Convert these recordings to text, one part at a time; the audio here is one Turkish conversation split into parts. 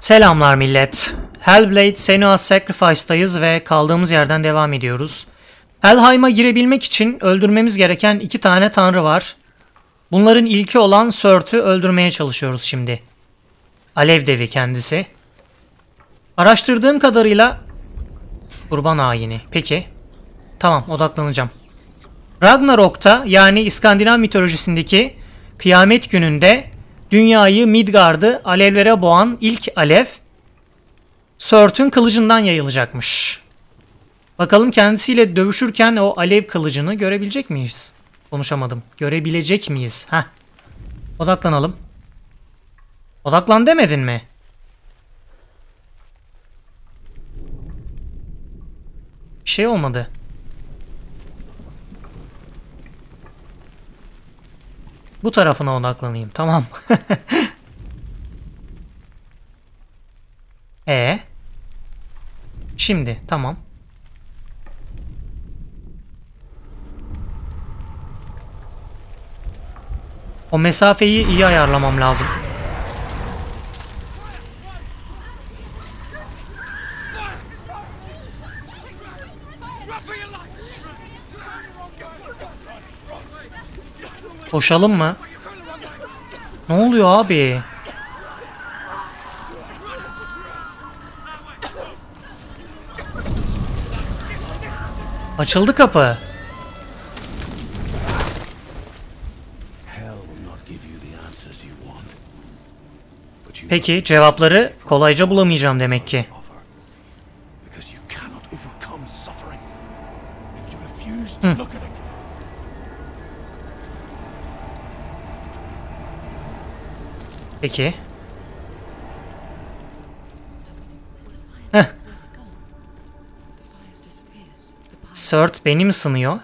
Selamlar millet. Hellblade: Senua's Sacrifice'dayız ve kaldığımız yerden devam ediyoruz. Helheim'a girebilmek için öldürmemiz gereken 2 tane tanrı var. Bunların ilki olan Surt'ü öldürmeye çalışıyoruz şimdi. Alev devi kendisi. Araştırdığım kadarıyla kurban ayini. Peki. Tamam, odaklanacağım. Ragnarok'ta, yani İskandinav mitolojisindeki kıyamet gününde dünyayı, Midgard'ı alevlere boğan ilk alev Surt'ün kılıcından yayılacakmış. Bakalım kendisiyle dövüşürken o alev kılıcını görebilecek miyiz? Konuşamadım. Görebilecek miyiz? Heh. Odaklanalım. Odaklan demedin mi? Bir şey olmadı. Bu tarafına odaklanayım. Tamam. Şimdi tamam. O mesafeyi iyi ayarlamam lazım. Koşalım mı? Ne oluyor abi? Açıldı kapı. Peki cevapları kolayca bulamayacağım demek ki. Hı. Peki. Heh. Surt beni mi sınıyor?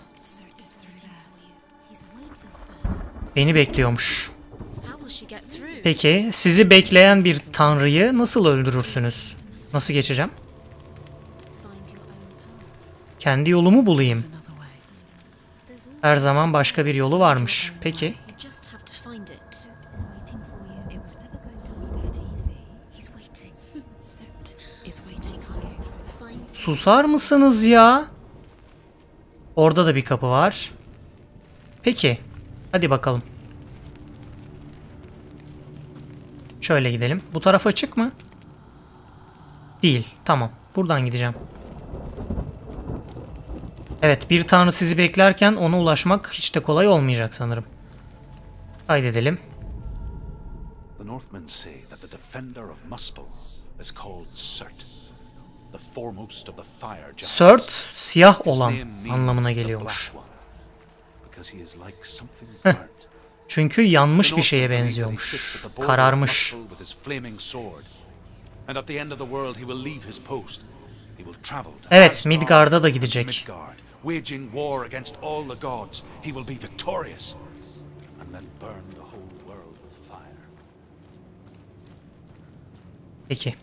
Beni bekliyormuş. Peki sizi bekleyen bir tanrıyı nasıl öldürürsünüz? Nasıl geçeceğim? Kendi yolumu bulayım. Her zaman başka bir yolu varmış. Peki. Susar mısınız ya? Orada da bir kapı var. Peki. Hadi bakalım. Şöyle gidelim. Bu taraf açık mı? Değil. Tamam. Buradan gideceğim. Evet, bir tanrı sizi beklerken ona ulaşmak hiç de kolay olmayacak sanırım. Kaydedelim. Surt, siyah olan anlamına geliyormuş. Heh. Çünkü yanmış bir şeye benziyormuş. Kararmış. Evet, Midgard'a da gidecek. Peki.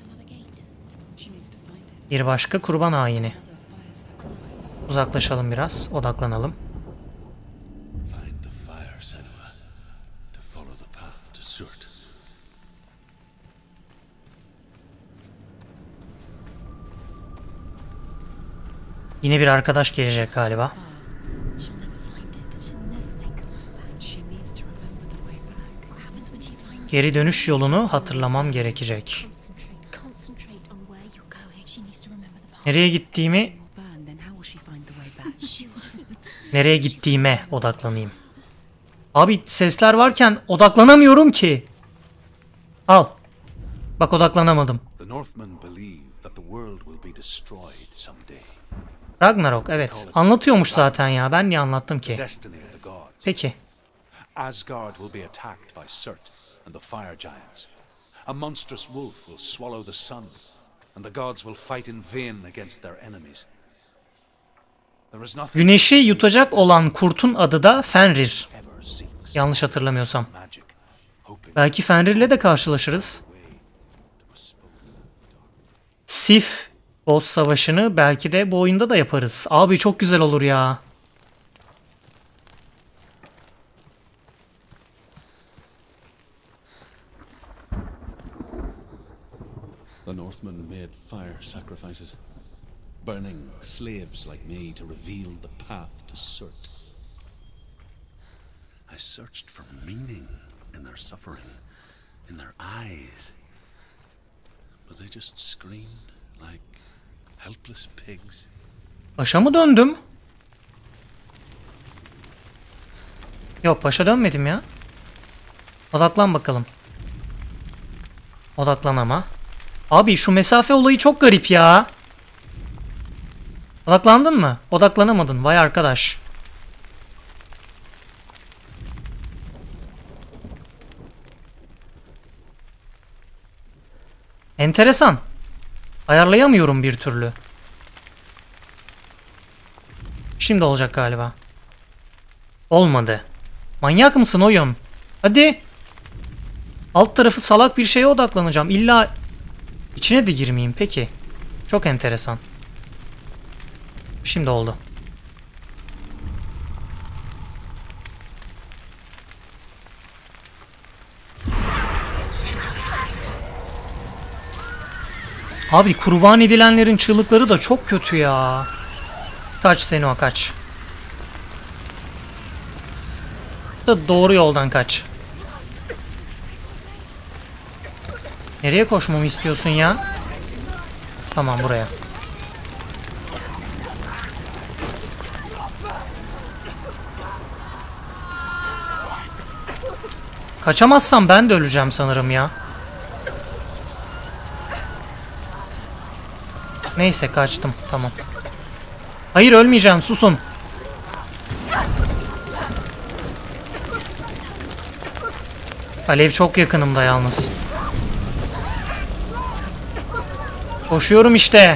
Bir başka kurban ayini. Uzaklaşalım biraz, odaklanalım. Yine bir arkadaş gelecek galiba. Geri dönüş yolunu hatırlamam gerekecek. Nereye gittiğime odaklanayım. Abi sesler varken odaklanamıyorum ki. Al. Bak odaklanamadım. Ragnarok, evet. Anlatıyormuş zaten ya. Ben niye anlattım ki? Peki. Asgard will be attacked by Surt and the fire giants. A monstrous wolf will swallow the sun, and the gods will fight in vain against their enemies. Güneşi yutacak olan kurtun adı da Fenrir. Yanlış hatırlamıyorsam. Belki Fenrir'le de karşılaşırız. Sif boss savaşını belki de bu oyunda da yaparız. Abi çok güzel olur ya. The Northmen made fire sacrifices, burning slaves like me to reveal the path to Surt. I searched for meaning in their suffering, in their eyes, but they just screamed like helpless pigs. Başa mı döndüm? Yok, başa dönmedim ya. Odaklan bakalım. Odaklan ama. Abi şu mesafe olayı çok garip ya. Odaklandın mı? Odaklanamadın. Vay arkadaş. Enteresan. Ayarlayamıyorum bir türlü. Şimdi olacak galiba. Olmadı. Manyak mısın oyun? Hadi. Alt tarafı salak bir şeye odaklanacağım. İlla içine de girmeyeyim peki. Çok enteresan. Şimdi oldu. Abi kurban edilenlerin çığlıkları da çok kötü ya. Kaç Senua kaç. Da doğru yoldan kaç. Nereye koşmamı istiyorsun ya? Tamam, buraya. Kaçamazsam ben de öleceğim sanırım ya. Neyse kaçtım, tamam. Hayır, ölmeyeceğim, susun. Alev çok yakınımda yalnız. Koşuyorum işte.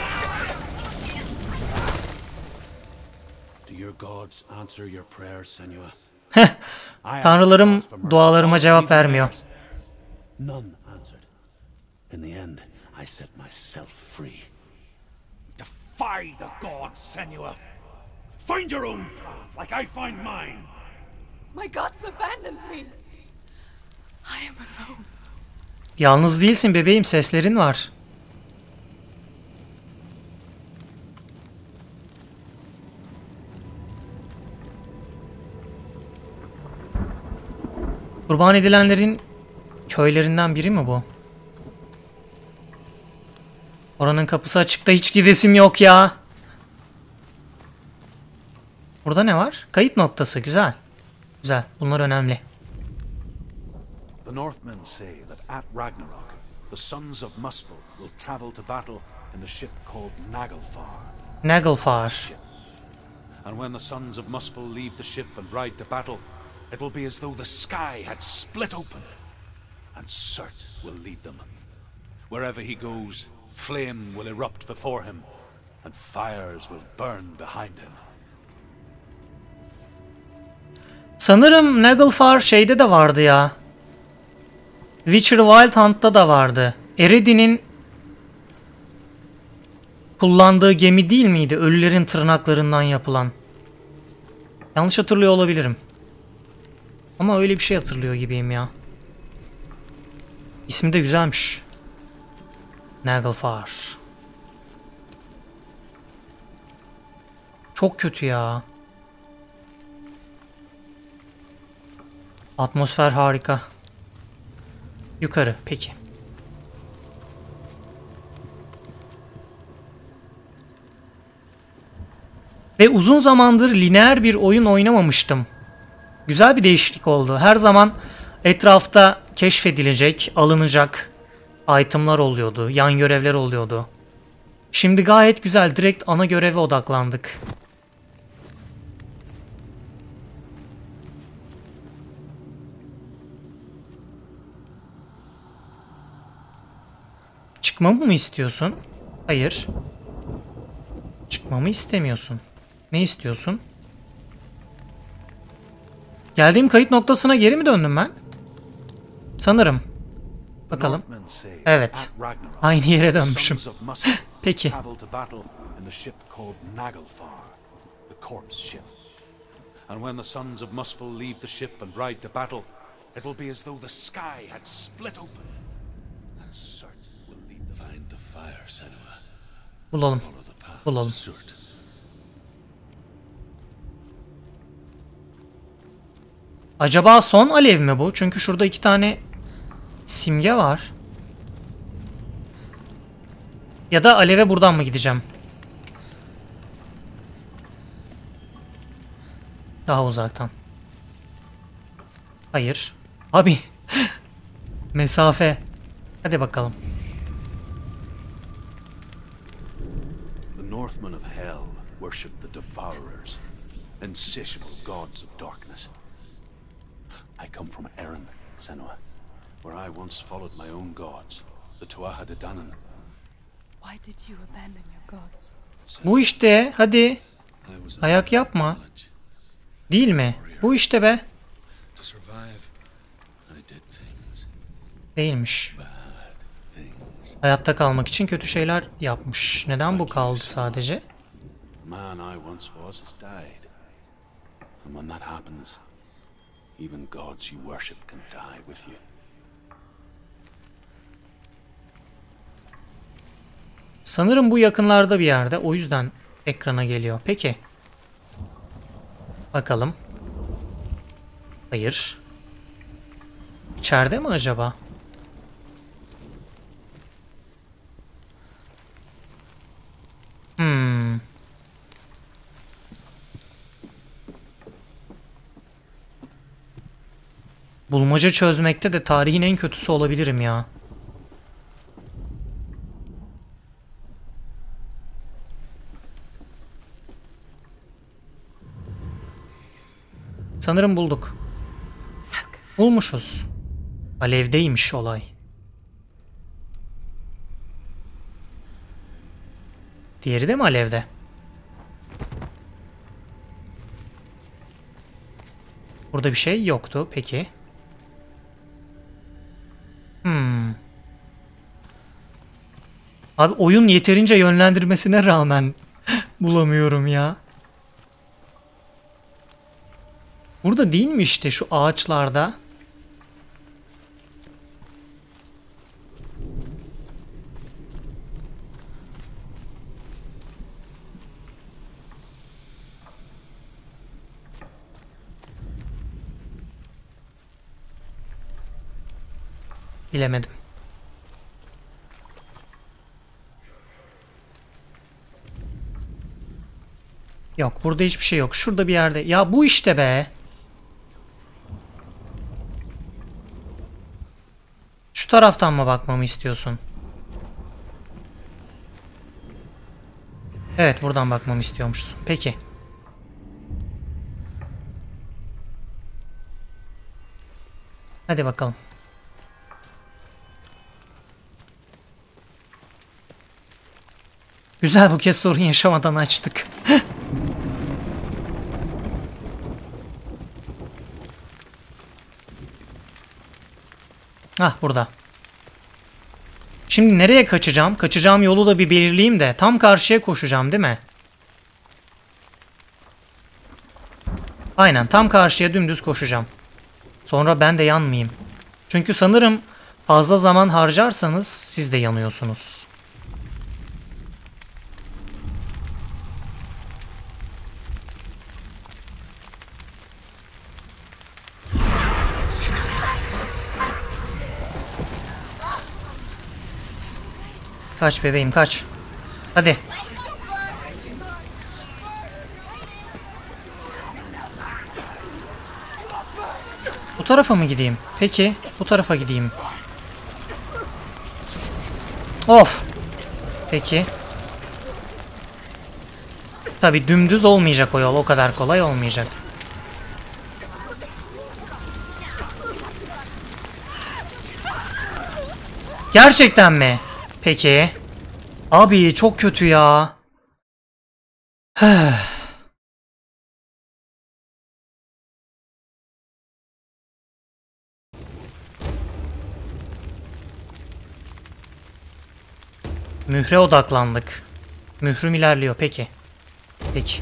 Tanrılarım dualarıma cevap vermiyor. Defy the gods, Senua. Find your own path, like I find mine. My gods abandoned me. I am alone. Yalnız değilsin bebeğim, seslerin var. Kurban edilenlerin köylerinden biri mi bu? Oranın kapısı açıkta, hiç gidesim yok ya. Burada ne var? Kayıt noktası, güzel. Güzel, bunlar önemli. The Northmen say that at Ragnarok, the sons of Muspel will travel to battle in the ship called Naglfar. Naglfar. And when the sons of Muspel leave the ship and ride to battle, it will be as though the sky had split open, and Surt will lead them. Wherever he goes, flame will erupt before him, and fires will burn behind him. Sanırım Naglfar şeyde de vardı ya. Witcher Wild Hunt'ta da vardı. Eredin'in kullandığı gemi değil miydi? Ölülerin tırnaklarından yapılan. Yanlış hatırlıyor olabilirim. Ama öyle bir şey hatırlıyor gibiyim ya. İsmi de güzelmiş. Naglfar. Çok kötü ya. Atmosfer harika. Yukarı, peki. Ve uzun zamandır lineer bir oyun oynamamıştım. Güzel bir değişiklik oldu. Her zaman etrafta keşfedilecek, alınacak itemlar oluyordu, yan görevler oluyordu. Şimdi gayet güzel, direkt ana göreve odaklandık. Çıkmamı mı istiyorsun? Hayır. Çıkmamı istemiyorsun. Ne istiyorsun? Geldiğim kayıt noktasına geri mi döndüm ben? Sanırım. Bakalım. Evet. Aynı yere dönmüşüm. Peki. And when the sons of Muspel leave the ship and ride to battle, it will be as though the sky had split open, and Surt will lead them. Bulalım. Follow the path Bulalım. to Surt. Acaba son alev mi bu? Çünkü şurada 2 tane simge var. Ya da aleve buradan mı gideceğim? Daha uzaktan. Hayır. Abi. Mesafe. Hadi bakalım. The Northmen of Hell worship the Devourers, insatiable gods of darkness. I come from Erin, Senua, where I once followed my own gods, the Tuatha De Danann. Why did you abandon your gods? Bu işte. Hadi. I was a Ayak yapma. village. Değil mi? Bu işte be. To survive, I did things. Değilmiş. Things. Hayatta kalmak için kötü şeyler yapmış. Neden bu kaldı sadece? The man I once was has died. And when that happens, even gods you worship can die with you. Sanırım bu yakınlarda bir yerde. O yüzden ekrana geliyor. Peki. Bakalım. Hayır. İçeride mi acaba? Hmm. Bulmaca çözmekte de tarihin en kötüsü olabilirim ya. Sanırım bulduk. Bulmuşuz. Alevdeymiş olay. Diğeri de mi alevde? Burada bir şey yoktu. Peki. Abi oyun yeterince yönlendirmesine rağmen bulamıyorum ya. Burada değil mi işte şu ağaçlarda? Bilemedim. Yok, burada hiçbir şey yok. Şurada bir yerde. Ya bu işte be. Şu taraftan mı bakmamı istiyorsun? Evet, buradan bakmamı istiyormuşsun. Peki. Hadi bakalım. Güzel, bu kez sorun yaşamadan açtık. Ah, burada. Şimdi nereye kaçacağım? Kaçacağım yolu da bir belirleyeyim de. Tam karşıya koşacağım değil mi? Aynen, tam karşıya dümdüz koşacağım. Sonra ben de yanmayayım. Çünkü sanırım fazla zaman harcarsanız siz de yanıyorsunuz. Kaç bebeğim, kaç. Hadi. Bu tarafa mı gideyim? Peki, bu tarafa gideyim. Of. Peki. Tabii dümdüz olmayacak o yol, o kadar kolay olmayacak. Gerçekten mi? Peki. Abi çok kötü ya. Mühre odaklandık. Mührüm ilerliyor. Peki. Peki.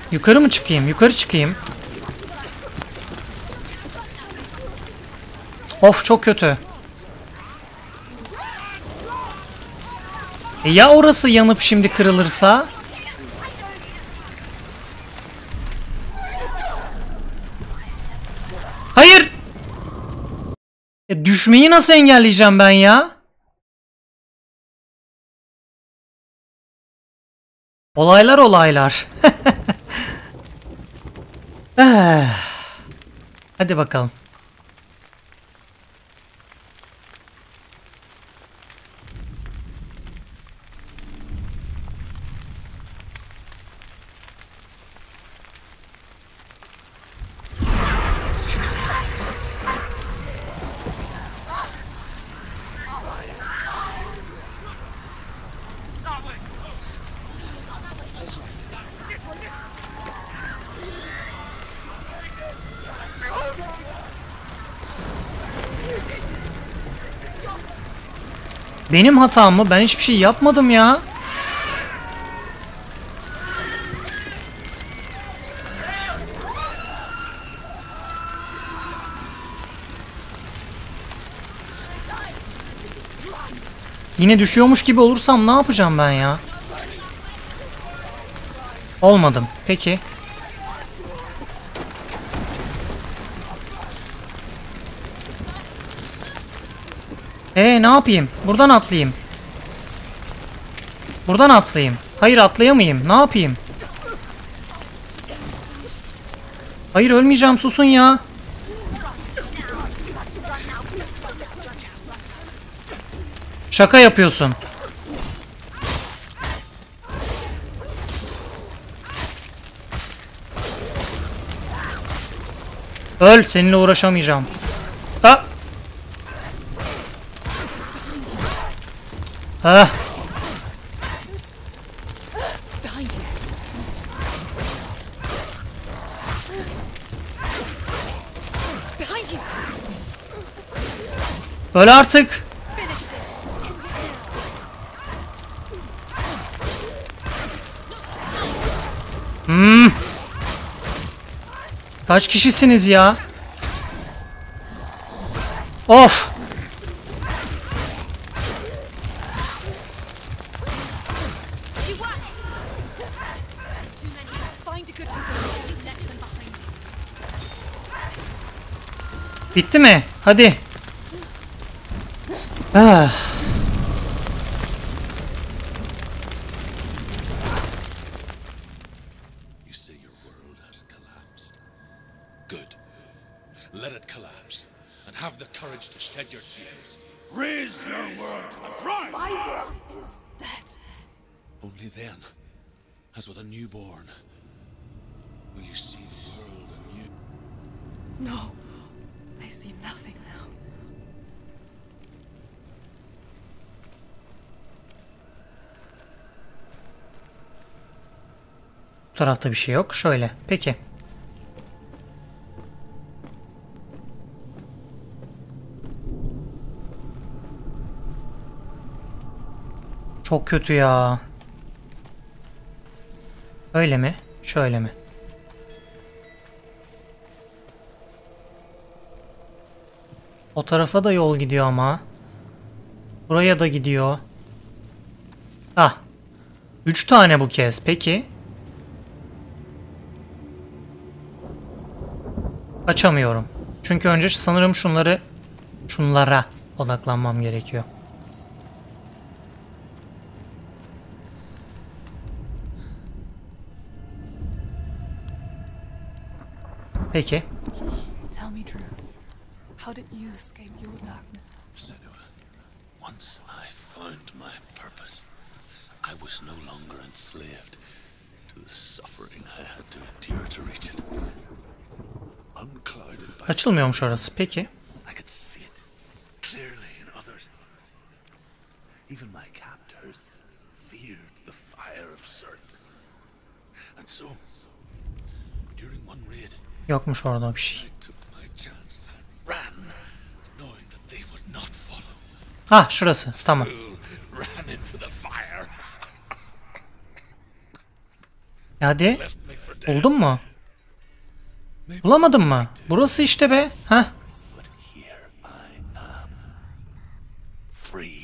Yukarı mı çıkayım? Yukarı çıkayım. Of çok kötü. Ya orası yanıp şimdi kırılırsa? Hayır! Düşmeyi nasıl engelleyeceğim ben ya? Olaylar olaylar. Hadi bakalım. Benim hatam mı? Ben hiçbir şey yapmadım ya. Yine düşüyormuş gibi olursam ne yapacağım ben ya? Olmadım. Peki. Ne yapayım? Buradan atlayayım. Buradan atlayayım. Hayır atlayamayayım. Ne yapayım? Hayır ölmeyeceğim susun ya. Şaka yapıyorsun. Öl, seninle uğraşamayacağım. Ha. Ha. Öl artık. Kaç kişisiniz ya? Of. Bitti mi? Hadi. Ah. You say your world has collapsed. Good. Let it collapse, and have the courage to shed your tears. Raise your world to the prime! My world is dead. Only then, as with a newborn, will you see the world anew. No, I see nothing now. Bu tarafta bir şey yok. Şöyle. Peki. Çok kötü ya. Öyle mi? Şöyle mi? O tarafa da yol gidiyor ama. Buraya da gidiyor. Ah. 3 tane bu kez. Peki. Açamıyorum. Çünkü önce sanırım şunlara odaklanmam gerekiyor. Peki. Tell me truth. How did you escape your darkness? Senua, once I found my purpose, I was no longer enslaved to the suffering I had to endure to reach it. Unclouded by Açılmıyormuş orası. Peki. I could see it clearly in others. Even my captors feared the fire of Surt. And so, during one raid, Yokmuş orada bir şey. I took my chance and ran, knowing that they would not follow. Ah şurası. Tamam. Ran into the fire. Hadi. Left me for Buldun mu? Bulamadın mı? Burası işte be. Heh. But here I am. Free.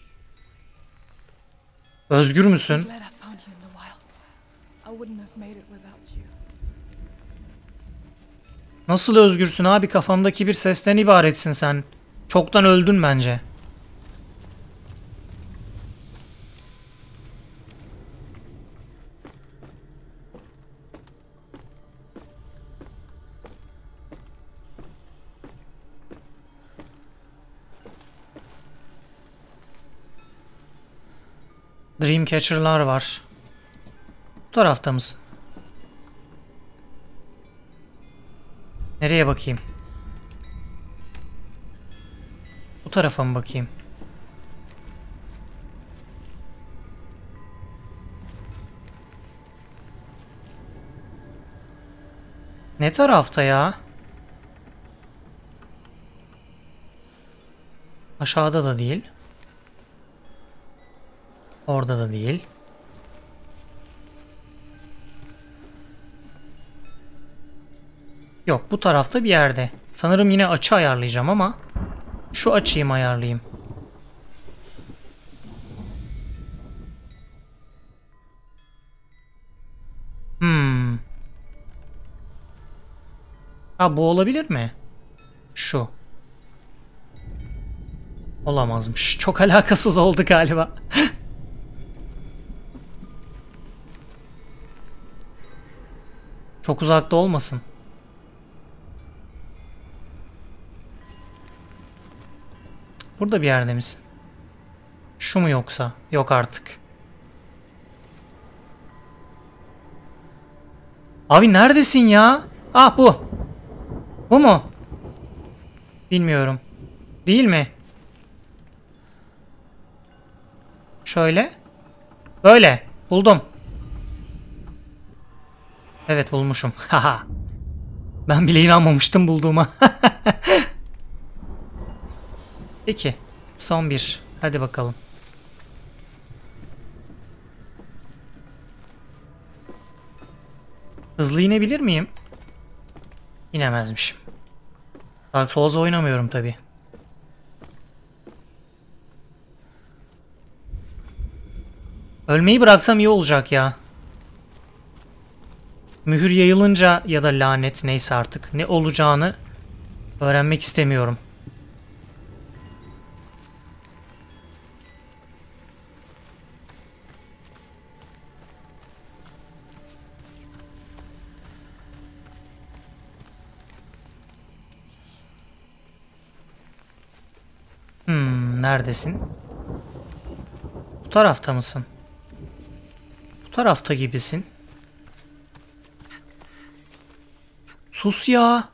Özgür müsün? Glad I found you in the wilds. I wouldn't have made it without you. Nasıl özgürsün abi? Kafamdaki bir sesten ibaretsin sen. Çoktan öldün bence. Dreamcatcher'lar var. Bu tarafta mısın? Nereye bakayım? Bu tarafa mı bakayım? Ne tarafta ya? Aşağıda da değil. Orada da değil. Yok, bu tarafta bir yerde. Sanırım yine açı ayarlayacağım ama şu açıyı mı ayarlayayım? Ha, bu olabilir mi? Şu. Olamazmış. Çok alakasız oldu galiba. Çok uzakta olmasın. Burada bir yerde misin? Şu mu yoksa? Yok artık. Abi neredesin ya? Ah, bu. Bu mu? Bilmiyorum. Değil mi? Şöyle. Böyle. Buldum. Evet, bulmuşum. Haha. Ben bile inanmamıştım bulduğuma. Peki. Son bir. Hadi bakalım. Hızlı inebilir miyim? İnemezmişim. Dark Souls oynamıyorum tabi. Ölmeyi bıraksam iyi olacak ya. Mühür yayılınca ya da lanet neyse artık ne olacağını öğrenmek istemiyorum. Neredesin? Bu tarafta mısın? Bu tarafta gibisin. Sus ya.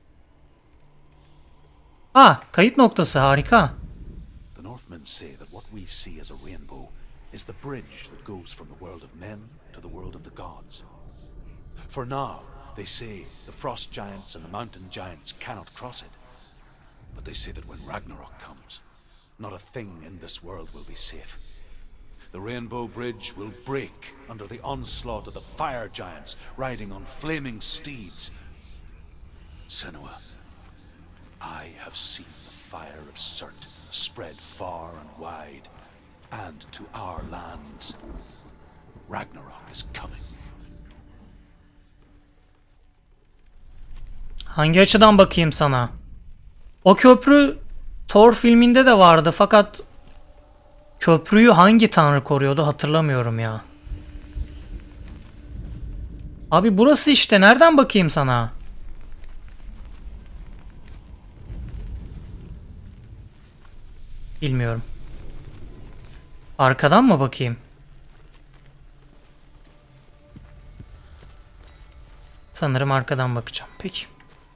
Kayıt noktası, harika. The Northmen say that what we see as a rainbow is the bridge that goes from the world of men to the world of the gods. For now, they say the frost giants and the mountain giants cannot cross it. But they say that when Ragnarok comes, not a thing in this world will be safe. The Rainbow Bridge will break under the onslaught of the fire giants riding on flaming steeds. Senua, I have seen the fire of Surt spread far and wide, and to our lands. Ragnarok is coming. Hangi açıdan bakayım sana? O köprü Thor filminde de vardı fakat köprüyü hangi tanrı koruyordu hatırlamıyorum ya. Abi burası işte, nereden bakayım sana? Bilmiyorum. Arkadan mı bakayım? Sanırım arkadan bakacağım. Peki.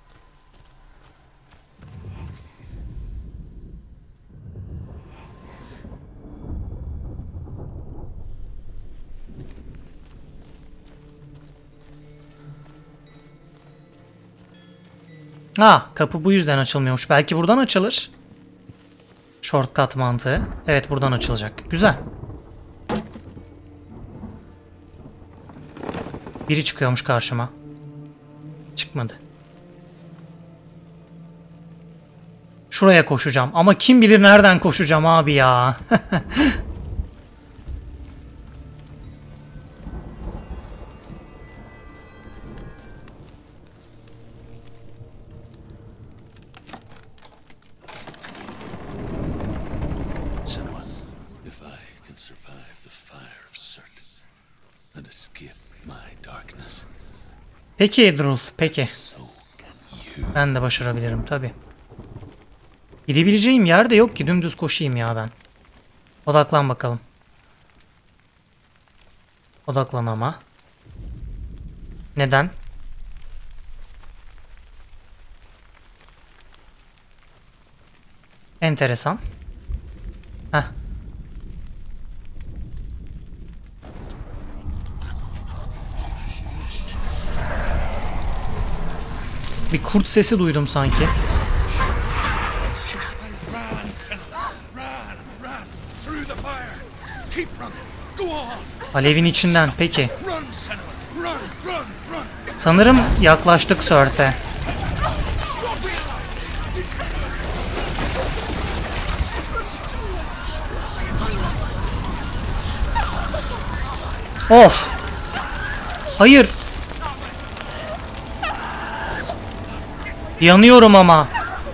Kapı bu yüzden açılmıyormuş. Belki buradan açılır. Shortcut mantığı. Evet, buradan açılacak. Güzel. Biri çıkıyormuş karşıma. Çıkmadı. Şuraya koşacağım. Ama kim bilir nereden koşacağım abi ya. Senua, if I can survive the fire of Surt and escape my darkness, Peki Edrul, peki. so can you. Ben de başarabilirim tabi. Gidebileceğim yer de yok ki, dümdüz koşayım ya ben. Odaklan bakalım. Odaklan ama. Neden? Enteresan. Heh. Bir kurt sesi duydum sanki. Run, Senua, run through the fire. Keep running. Go on. Alevin içinden, peki. Run, Senua, run. Sanırım yaklaştık Surt'e. Of. Hayır. Yanıyorum ama.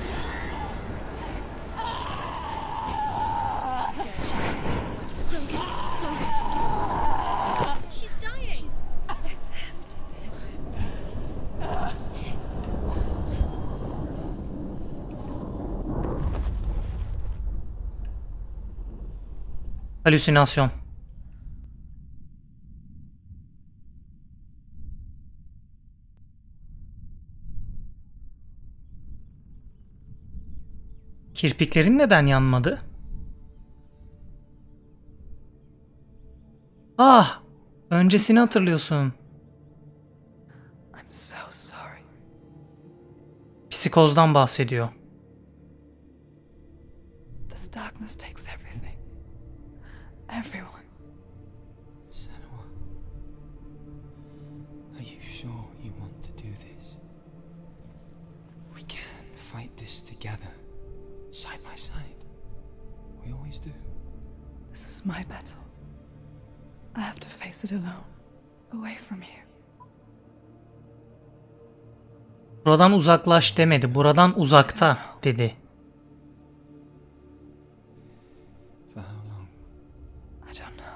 She's dying. Halüsinasyon. Kirpiklerin neden yanmadı? Ah, öncesini hatırlıyorsun. I'm so sorry. Psikozdan bahsediyor. This darkness takes everything. Everyone. Senua, are you sure you want to do this? We can fight this together, side by side. We always do. This is my battle. I have to face it alone. Away from here. Buradan uzaklaş demedi. Buradan uzakta dedi. For how long? I don't know.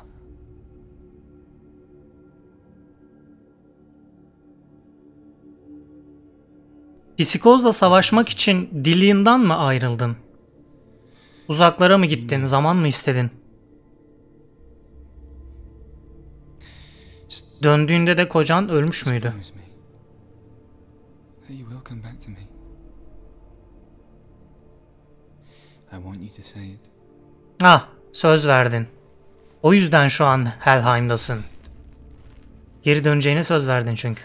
Psikozla savaşmak için Dillion'dan mı ayrıldın? Uzaklara mı gittin? Zaman mı istedin? Döndüğünde de kocan ölmüş müydü? Promise me that you will come back to me. I want you to say it. Ah, söz verdin. O yüzden şu an Helheim'dasın. Geri döneceğine söz verdin çünkü.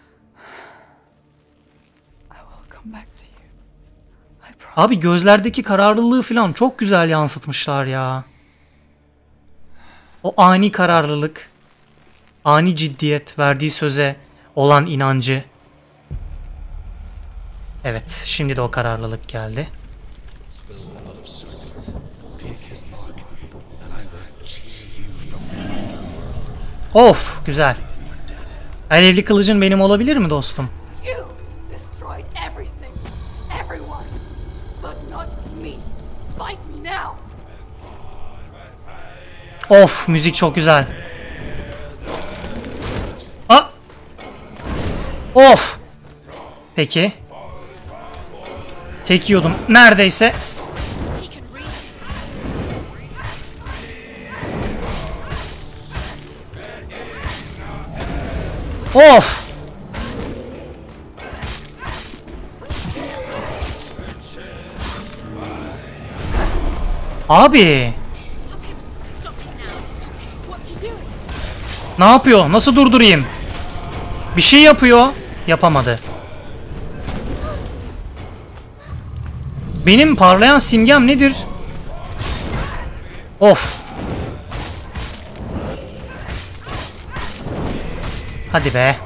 I will come back to you. I promise. Abi gözlerdeki kararlılığı falan çok güzel yansıtmışlar ya. O ani kararlılık, ani ciddiyet, verdiği söze olan inancı. Evet, şimdi de o kararlılık geldi. Of, güzel. Alevli kılıcın benim olabilir mi dostum? You destroyed everything. Everyone. But not me. Fight me now. Of, müzik çok güzel. Ah! Of! Peki. Tek yiyordum. Neredeyse. He can read. Of! Abi! Stop him. Stop it now. Stop him. What's he doing? Ne yapıyor? Nasıl durdurayım? Bir şey yapıyor. Yapamadı. Benim parlayan simgem nedir? Of. Hadi be.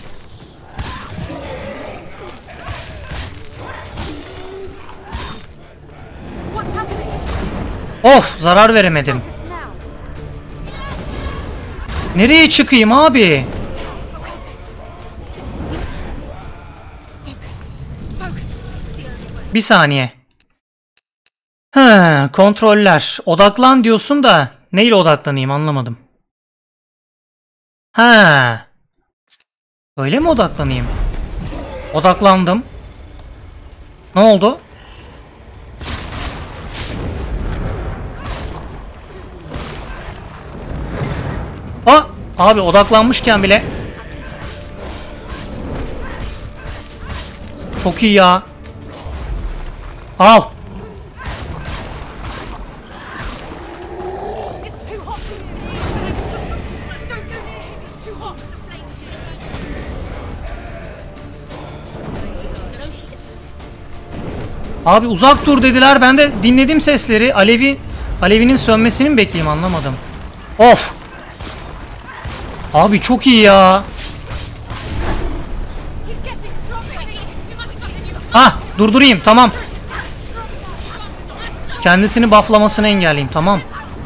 What's happening? Of, zarar veremedim. Focus now. Nereye çıkayım abi? Bir saniye. Kontroller. Odaklan diyorsun da neyle odaklanayım anlamadım. Öyle mi odaklanayım? Odaklandım. Ne oldu? Abi odaklanmışken bile. Çok iyi ya. Al. It's too hot. Don't go near him. It's too hot. Abi uzak dur dediler. Ben de dinledim sesleri. Alevinin sönmesini mi bekleyeyim anlamadım. Of. Abi çok iyi ya. He's getting stronger. You must stop him. Durdurayım tamam. Kendisini bufflamasını engelleyeyim tamam.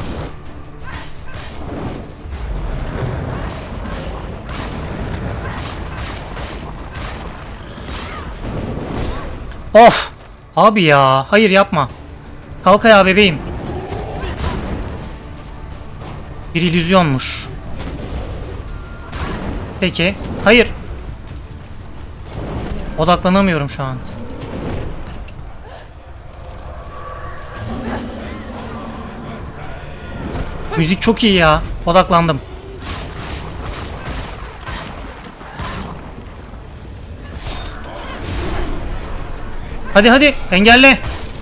Of. Abi ya. Hayır yapma. Kalk ayağa bebeğim. Bir illüzyonmuş. Peki. Hayır. Odaklanamıyorum şu an. Müzik çok iyi ya. Odaklandım. Hadi hadi engelle.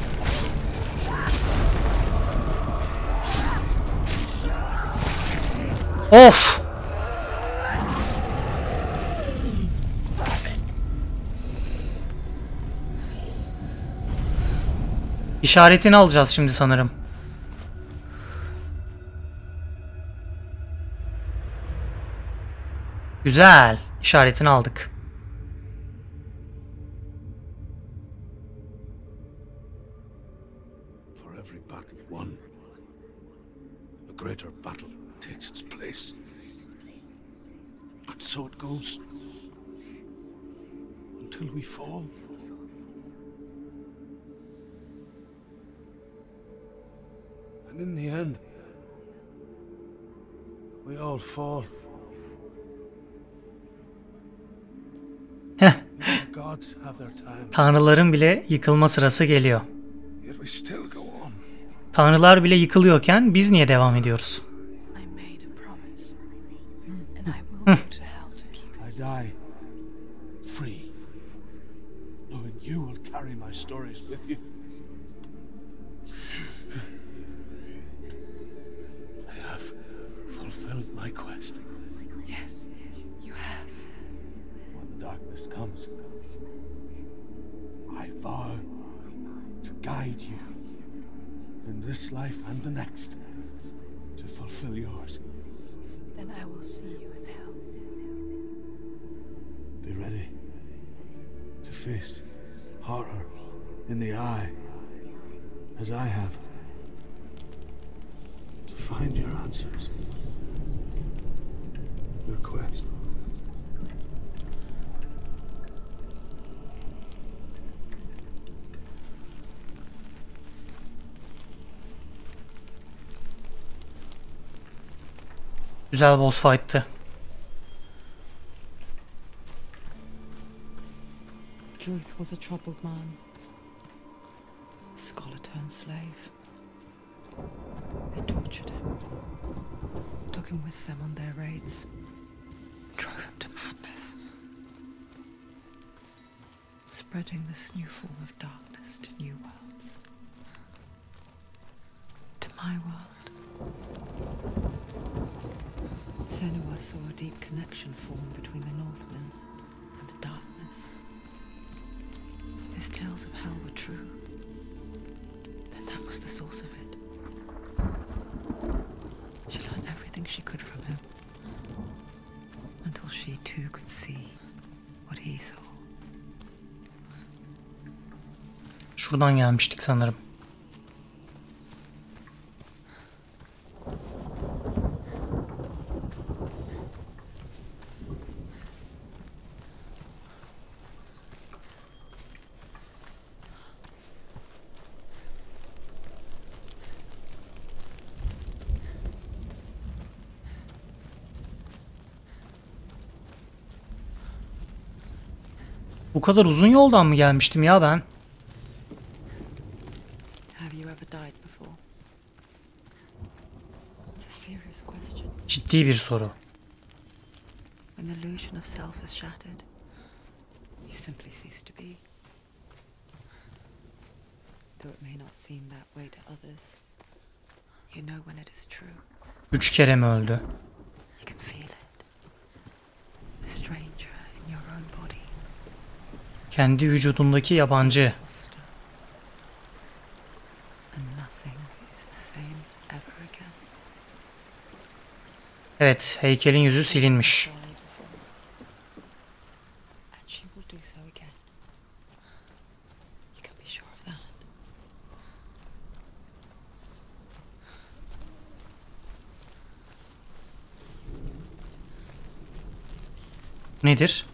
Of. İşaretini alacağız şimdi sanırım. Güzel. İşaretini aldık. For every battle won, a greater battle takes its place. And so it goes. Until we fall. And in the end, we all fall. The gods have their time, Tanrıların bile yıkılma sırası geliyor. yet we still go on. Tanrılar bile yıkılıyorken biz niye devam ediyoruz? I made a promise, and I will go to hell to keep it. I die free, knowing you will carry my stories with you. I have fulfilled my quest. Yes, you have. When the darkness comes, I vow to guide you in this life and the next to fulfill yours. Then I will see you in hell. Be ready to face horror in the eye, as I have, to find your answers, your quest. Güzel boss fight'tı. Druth was a troubled man. Scholar turned slave. They tortured him. Took him with them on their raids. Drove him to madness. Spreading this new form of darkness to new worlds. To my world. Senua saw a deep connection form between the Northmen and the darkness. His tales of hell were true. Then that was the source of it. She learned everything she could from him. Until she too could see what he saw. Şuradan gelmiştik sanırım. Bu kadar uzun yoldan mı gelmiştim ya ben? Have you ever died before? It's a serious question. Ciddi bir soru. When the illusion of self is shattered, you simply cease to be. Though it may not seem that way to others, you know when it is true. 3 kere mi öldü? You can feel it. A stranger in your own body. Kendi vücudundaki yabancı. And nothing is the same ever again. Evet, heykelin yüzü silinmiş. And she will do so again. You can be sure of that. Nedir?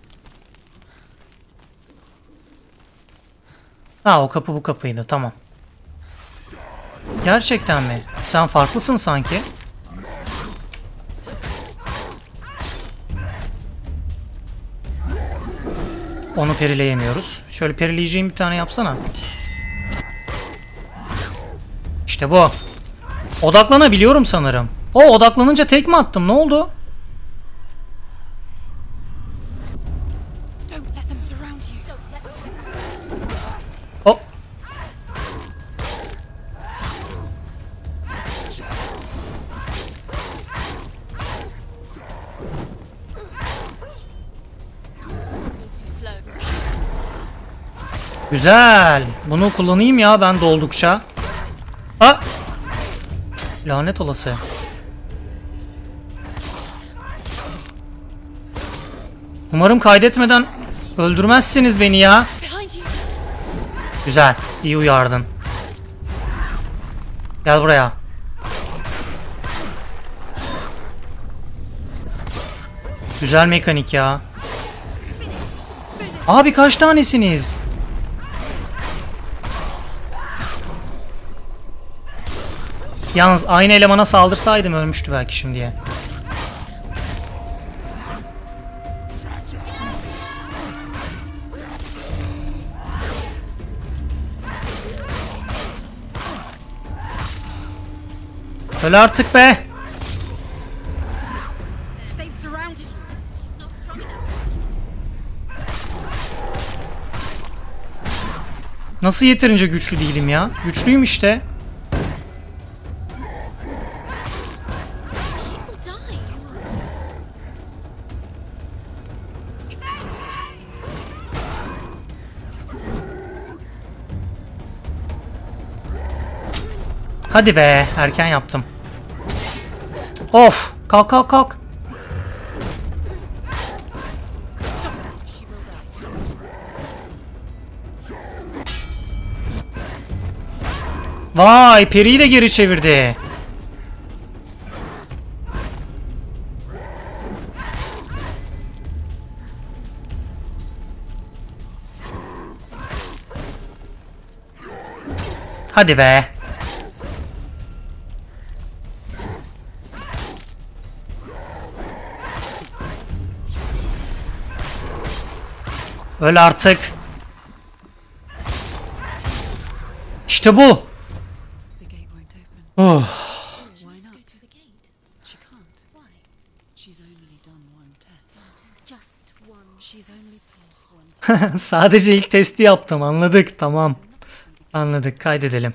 Ha, o kapı bu kapıydı, tamam. Gerçekten mi? Sen farklısın sanki. Onu perileyemiyoruz. Şöyle perileyeceğim bir tane yapsana. İşte bu. Odaklanabiliyorum sanırım. O odaklanınca tek mi attım? Ne oldu? Don't let them surround you. Hop. Too slow. Güzel. Bunu kullanayım ya ben doldukça. Ha! Lanet olası. Umarım kaydetmeden öldürmezsiniz beni ya. Behind you. Güzel. İyi uyardın. Gel buraya. Güzel mekanik ya. Abi kaç tanesiniz? Yalnız aynı elemana saldırsaydım ölmüştü belki şimdiye. Öl artık be. They've surrounded you. She's not strong enough. Nasıl yeterince güçlü değilim ya? Güçlüyüm işte. She will die. Hadi be, erken yaptım. Of, kalk kalk kalk. She will die. Stop. Vay, periyi de geri çevirdi. Hadi be. Öl artık. İşte bu. The gate won't open. Oh. Why not? She can't. Why? She's only done one test. Just one. She's only passed one. Sadece ilk testi yaptım. Anladık. Tamam. Anladık. Kaydedelim.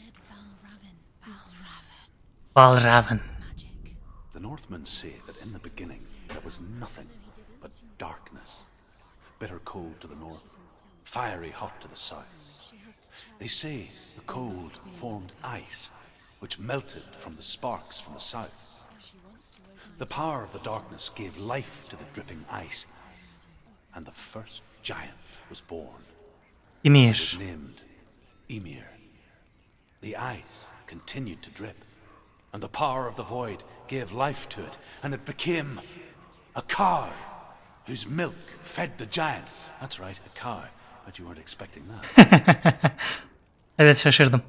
Valraven. The Northmen say that in the beginning there was nothing but darkness. Bitter cold to the north, fiery hot to the south. They say the cold formed ice, which melted from the sparks from the south. The power of the darkness gave life to the dripping ice, and the first giant was born. Ymir. It was named Ymir. The ice continued to drip, and the power of the void gave life to it, and it became a cow whose milk fed the giant. That's right, a cow. But you weren't expecting that. Evet, şaşırdım.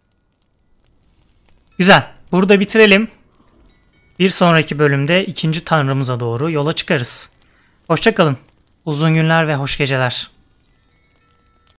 Güzel. Burada bitirelim. Bir sonraki bölümde ikinci tanrımıza doğru yola çıkarız. Hoşça kalın. Uzun günler ve hoş geceler.